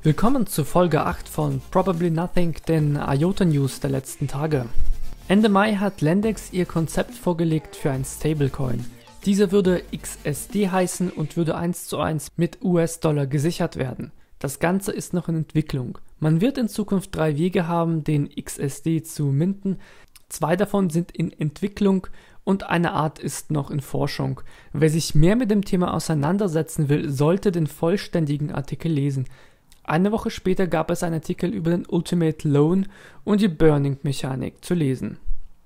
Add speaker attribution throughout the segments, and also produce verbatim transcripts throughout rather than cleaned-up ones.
Speaker 1: Willkommen zu Folge acht von Probably Nothing, den IOTA News der letzten Tage. Ende Mai hat Landex ihr Konzept vorgelegt für ein Stablecoin. Dieser würde X S D heißen und würde eins zu eins mit U S-Dollar gesichert werden. Das Ganze ist noch in Entwicklung. Man wird in Zukunft drei Wege haben, den X S D zu minten. Zwei davon sind in Entwicklung und eine Art ist noch in Forschung. Wer sich mehr mit dem Thema auseinandersetzen will, sollte den vollständigen Artikel lesen. Eine Woche später gab es einen Artikel über den Ultimate Loan und die Burning-Mechanik zu lesen.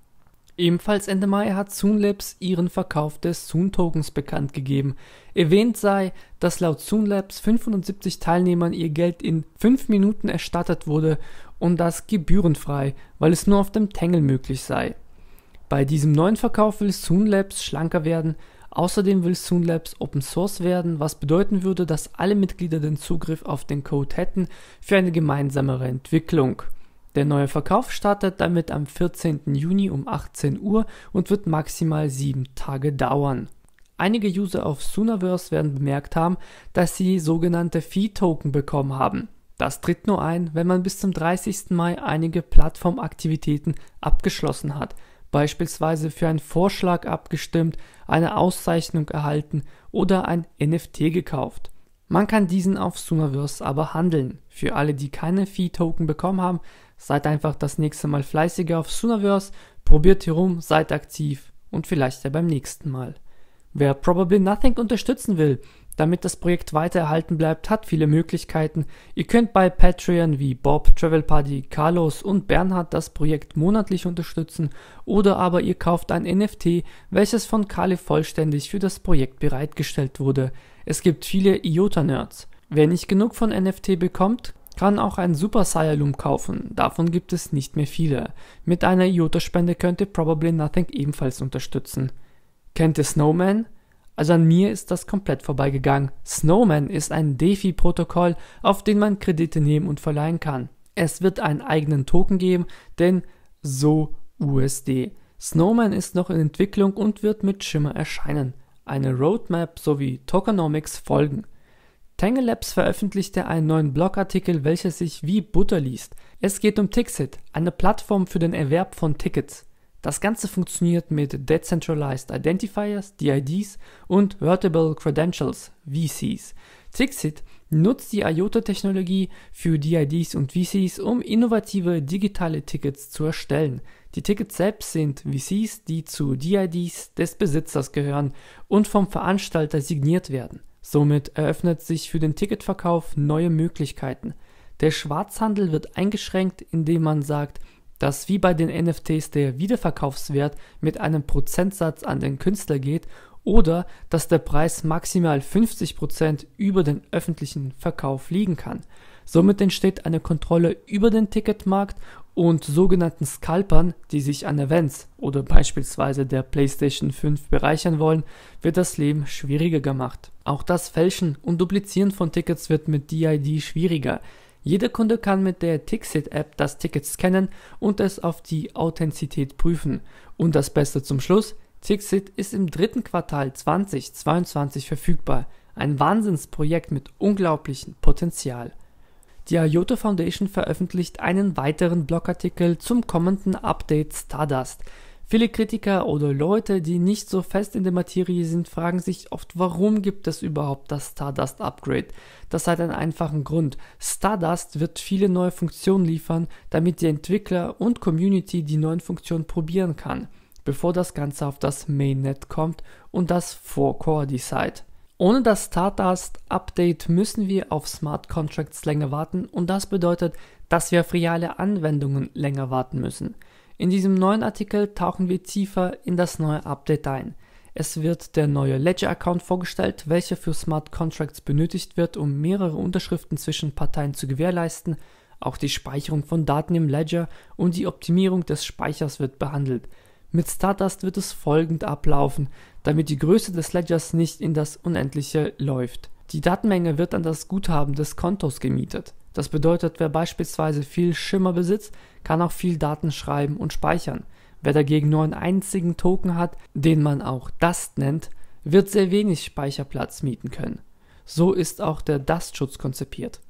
Speaker 1: Ebenfalls Ende Mai hat Soonlabs ihren Verkauf des Soon-Tokens bekannt gegeben. Erwähnt sei, dass laut Soonlabs fünfhundertsiebzig Teilnehmern ihr Geld in fünf Minuten erstattet wurde und das gebührenfrei, weil es nur auf dem Tangle möglich sei. Bei diesem neuen Verkauf will Soonlabs schlanker werden. Außerdem will Soonlabs Open Source werden, was bedeuten würde, dass alle Mitglieder den Zugriff auf den Code hätten für eine gemeinsamere Entwicklung. Der neue Verkauf startet damit am vierzehnten Juni um achtzehn Uhr und wird maximal sieben Tage dauern. Einige User auf Soonaverse werden bemerkt haben, dass sie sogenannte Fee-Token bekommen haben. Das tritt nur ein, wenn man bis zum dreißigsten Mai einige Plattformaktivitäten abgeschlossen hat. Beispielsweise für einen Vorschlag abgestimmt, eine Auszeichnung erhalten oder ein N F T gekauft. Man kann diesen auf Soonaverse aber handeln. Für alle, die keine Fee-Token bekommen haben, seid einfach das nächste Mal fleißiger auf Soonaverse, probiert herum, seid aktiv und vielleicht ja beim nächsten Mal. Wer Probably Nothing unterstützen will, damit das Projekt weiter erhalten bleibt, hat viele Möglichkeiten. Ihr könnt bei Patreon wie Bob, Travel Party, Carlos und Bernhard das Projekt monatlich unterstützen oder aber ihr kauft ein N F T, welches von Kali vollständig für das Projekt bereitgestellt wurde. Es gibt viele IOTA-Nerds. Wer nicht genug von N F T bekommt, kann auch ein Super Saiyan kaufen. Davon gibt es nicht mehr viele. Mit einer IOTA-Spende könnt ihr Probably Nothing ebenfalls unterstützen. Kennt ihr Snowman? Also an mir ist das komplett vorbeigegangen. Snowman ist ein DeFi-Protokoll, auf dem man Kredite nehmen und verleihen kann. Es wird einen eigenen Token geben, denn so U S D. Snowman ist noch in Entwicklung und wird mit Shimmer erscheinen. Eine Roadmap sowie Tokenomics folgen. Tangle Labs veröffentlichte einen neuen Blogartikel, welcher sich wie Butter liest. Es geht um Tixit, eine Plattform für den Erwerb von Tickets. Das Ganze funktioniert mit Decentralized Identifiers, D I Ds und Vertible Credentials, V Cs. Tixit nutzt die IOTA-Technologie für D I Ds und V Cs, um innovative digitale Tickets zu erstellen. Die Tickets selbst sind V Cs, die zu D I Ds des Besitzers gehören und vom Veranstalter signiert werden. Somit eröffnet sich für den Ticketverkauf neue Möglichkeiten. Der Schwarzhandel wird eingeschränkt, indem man sagt, dass wie bei den N F Ts der Wiederverkaufswert mit einem Prozentsatz an den Künstler geht oder dass der Preis maximal fünfzig Prozent über den öffentlichen Verkauf liegen kann. Somit entsteht eine Kontrolle über den Ticketmarkt und sogenannten Scalpern, die sich an Events oder beispielsweise der PlayStation fünf bereichern wollen, wird das Leben schwieriger gemacht. Auch das Fälschen und Duplizieren von Tickets wird mit D I D schwieriger. Jeder Kunde kann mit der Tixit-App das Ticket scannen und es auf die Authentizität prüfen. Und das Beste zum Schluss, Tixit ist im dritten Quartal zweitausendzweiundzwanzig verfügbar. Ein Wahnsinnsprojekt mit unglaublichem Potenzial. Die IOTA Foundation veröffentlicht einen weiteren Blogartikel zum kommenden Update Stardust. Viele Kritiker oder Leute, die nicht so fest in der Materie sind, fragen sich oft, warum gibt es überhaupt das Stardust Upgrade? Das hat einen einfachen Grund. Stardust wird viele neue Funktionen liefern, damit die Entwickler und Community die neuen Funktionen probieren kann, bevor das Ganze auf das Mainnet kommt und das vor Core Decide. Ohne das Stardust Update müssen wir auf Smart Contracts länger warten und das bedeutet, dass wir auf reale Anwendungen länger warten müssen. In diesem neuen Artikel tauchen wir tiefer in das neue Update ein. Es wird der neue Ledger-Account vorgestellt, welcher für Smart Contracts benötigt wird, um mehrere Unterschriften zwischen Parteien zu gewährleisten. Auch die Speicherung von Daten im Ledger und die Optimierung des Speichers wird behandelt. Mit Stardust wird es folgend ablaufen, damit die Größe des Ledgers nicht in das Unendliche läuft. Die Datenmenge wird an das Guthaben des Kontos gemietet. Das bedeutet, wer beispielsweise viel Shimmer besitzt, kann auch viel Daten schreiben und speichern. Wer dagegen nur einen einzigen Token hat, den man auch Dust nennt, wird sehr wenig Speicherplatz mieten können. So ist auch der Dust-Schutz konzipiert.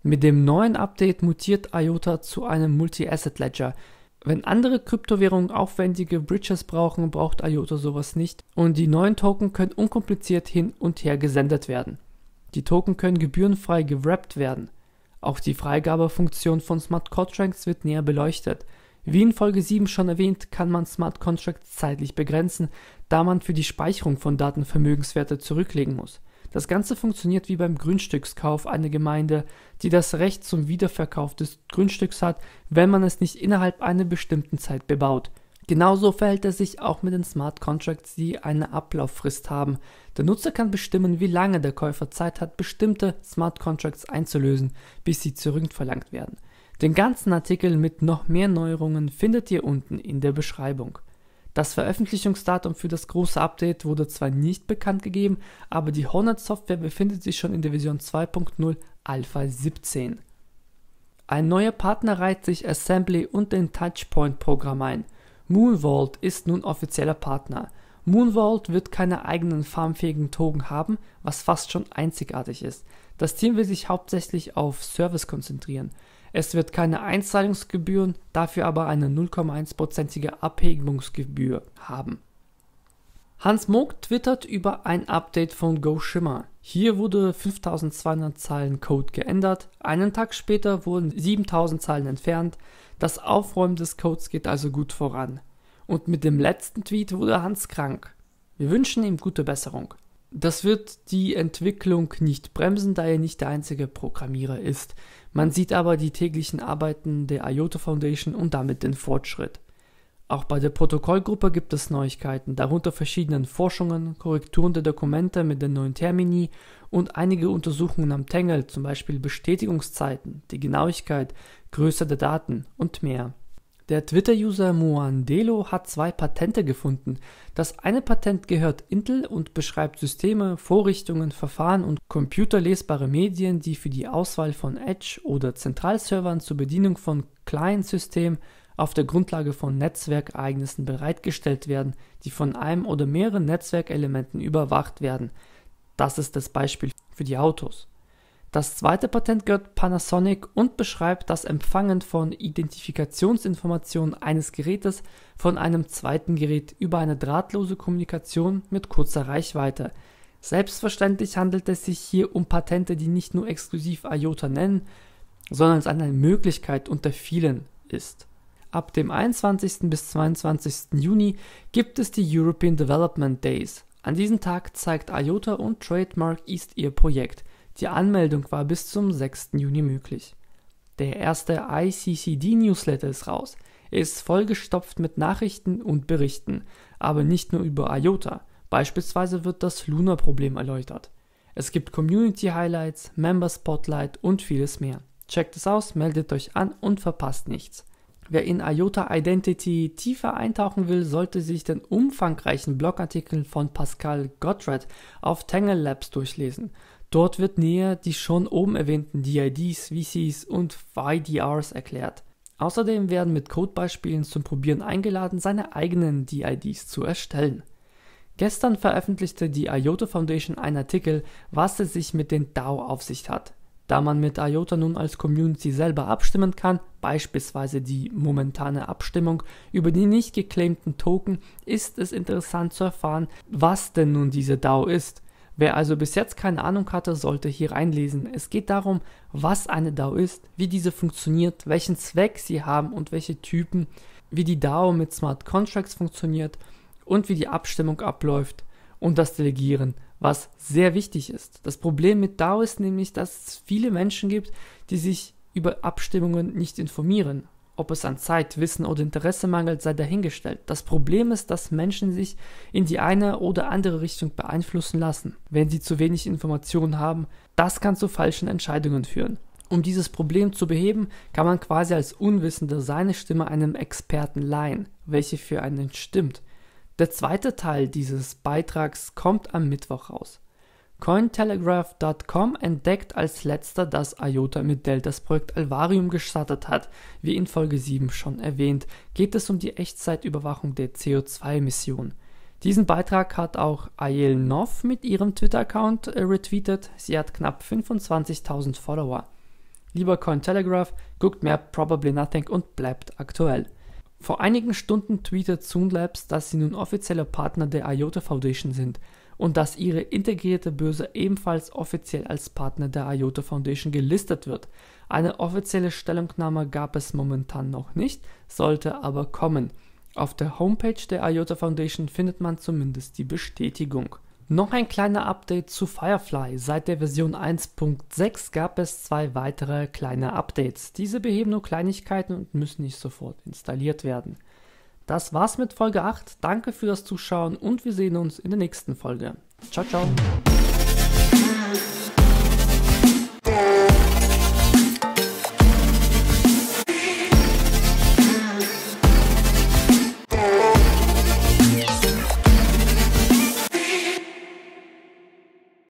Speaker 1: Mit dem neuen Update mutiert IOTA zu einem Multi-Asset-Ledger. Wenn andere Kryptowährungen aufwendige Bridges brauchen, braucht IOTA sowas nicht und die neuen Token können unkompliziert hin und her gesendet werden. Die Token können gebührenfrei gewrappt werden. Auch die Freigabefunktion von Smart Contracts wird näher beleuchtet. Wie in Folge sieben schon erwähnt, kann man Smart Contracts zeitlich begrenzen, da man für die Speicherung von Daten Vermögenswerte zurücklegen muss. Das Ganze funktioniert wie beim Grundstückskauf einer Gemeinde, die das Recht zum Wiederverkauf des Grundstücks hat, wenn man es nicht innerhalb einer bestimmten Zeit bebaut. Genauso verhält es sich auch mit den Smart Contracts, die eine Ablauffrist haben. Der Nutzer kann bestimmen, wie lange der Käufer Zeit hat, bestimmte Smart Contracts einzulösen, bis sie zurückverlangt werden. Den ganzen Artikel mit noch mehr Neuerungen findet ihr unten in der Beschreibung. Das Veröffentlichungsdatum für das große Update wurde zwar nicht bekannt gegeben, aber die Hornet-Software befindet sich schon in der Version zwei Punkt null Alpha siebzehn. Ein neuer Partner reiht sich Assembly und den Touchpoint-Programm ein. Moonvault ist nun offizieller Partner. Moonvault wird keine eigenen farmfähigen Token haben, was fast schon einzigartig ist. Das Team will sich hauptsächlich auf Service konzentrieren. Es wird keine Einzahlungsgebühren, dafür aber eine null Komma eins prozentige Abhebungsgebühr haben. Hans Moog twittert über ein Update von GoShimmer. Hier wurde fünftausendzweihundert Zeilen Code geändert, einen Tag später wurden siebentausend Zeilen entfernt. Das Aufräumen des Codes geht also gut voran. Und mit dem letzten Tweet wurde Hans krank. Wir wünschen ihm gute Besserung. Das wird die Entwicklung nicht bremsen, da er nicht der einzige Programmierer ist. Man sieht aber die täglichen Arbeiten der IOTA Foundation und damit den Fortschritt. Auch bei der Protokollgruppe gibt es Neuigkeiten, darunter verschiedene Forschungen, Korrekturen der Dokumente mit den neuen Termini und einige Untersuchungen am Tangle, zum Beispiel Bestätigungszeiten, die Genauigkeit, Größe der Daten und mehr. Der Twitter-User Muandelo hat zwei Patente gefunden. Das eine Patent gehört Intel und beschreibt Systeme, Vorrichtungen, Verfahren und computerlesbare Medien, die für die Auswahl von Edge- oder Zentralservern zur Bedienung von Client-Systemen auf der Grundlage von Netzwerkereignissen bereitgestellt werden, die von einem oder mehreren Netzwerkelementen überwacht werden. Das ist das Beispiel für die Autos. Das zweite Patent gehört Panasonic und beschreibt das Empfangen von Identifikationsinformationen eines Gerätes von einem zweiten Gerät über eine drahtlose Kommunikation mit kurzer Reichweite. Selbstverständlich handelt es sich hier um Patente, die nicht nur exklusiv IOTA nennen, sondern es eine Möglichkeit unter vielen ist. Ab dem einundzwanzigsten bis zweiundzwanzigsten Juni gibt es die European Development Days. An diesem Tag zeigt IOTA und Trademark East ihr Projekt. Die Anmeldung war bis zum sechsten Juni möglich. Der erste I C C D-Newsletter ist raus. Er ist vollgestopft mit Nachrichten und Berichten, aber nicht nur über IOTA. Beispielsweise wird das Luna-Problem erläutert. Es gibt Community-Highlights, Member-Spotlight und vieles mehr. Checkt es aus, meldet euch an und verpasst nichts. Wer in IOTA Identity tiefer eintauchen will, sollte sich den umfangreichen Blogartikel von Pascal Gottred auf Tangle Labs durchlesen. Dort wird näher die schon oben erwähnten D I Ds, V Cs und Y D Rs erklärt. Außerdem werden mit Codebeispielen zum Probieren eingeladen, seine eigenen D I Ds zu erstellen. Gestern veröffentlichte die IOTA Foundation einen Artikel, was es sich mit den D A O auf sich hat. Da man mit IOTA nun als Community selber abstimmen kann, beispielsweise die momentane Abstimmung über die nicht geclaimten Token, ist es interessant zu erfahren, was denn nun diese D A O ist. Wer also bis jetzt keine Ahnung hatte, sollte hier reinlesen. Es geht darum, was eine D A O ist, wie diese funktioniert, welchen Zweck sie haben und welche Typen, wie die D A O mit Smart Contracts funktioniert und wie die Abstimmung abläuft und das Delegieren, was sehr wichtig ist. Das Problem mit D A O ist nämlich, dass es viele Menschen gibt, die sich über Abstimmungen nicht informieren. Ob es an Zeit, Wissen oder Interesse mangelt, sei dahingestellt. Das Problem ist, dass Menschen sich in die eine oder andere Richtung beeinflussen lassen, wenn sie zu wenig Informationen haben. Das kann zu falschen Entscheidungen führen. Um dieses Problem zu beheben, kann man quasi als Unwissender seine Stimme einem Experten leihen, welche für einen stimmt. Der zweite Teil dieses Beitrags kommt am Mittwoch raus. Cointelegraph Punkt com entdeckt als letzter, dass IOTA mit Dell das Projekt Alvarium gestartet hat. Wie in Folge sieben schon erwähnt, geht es um die Echtzeitüberwachung der C O zwei Emissionen. Diesen Beitrag hat auch Ayel Nov mit ihrem Twitter-Account äh, retweetet. Sie hat knapp fünfundzwanzigtausend Follower. Lieber Cointelegraph, guckt mehr Probably Nothing und bleibt aktuell. Vor einigen Stunden tweetet Soon Labs, dass sie nun offizieller Partner der IOTA Foundation sind und dass ihre integrierte Börse ebenfalls offiziell als Partner der IOTA Foundation gelistet wird. Eine offizielle Stellungnahme gab es momentan noch nicht, sollte aber kommen. Auf der Homepage der IOTA Foundation findet man zumindest die Bestätigung. Noch ein kleiner Update zu Firefly. Seit der Version eins Punkt sechs gab es zwei weitere kleine Updates. Diese beheben nur Kleinigkeiten und müssen nicht sofort installiert werden. Das war's mit Folge acht. Danke für das Zuschauen und wir sehen uns in der nächsten Folge. Ciao, ciao.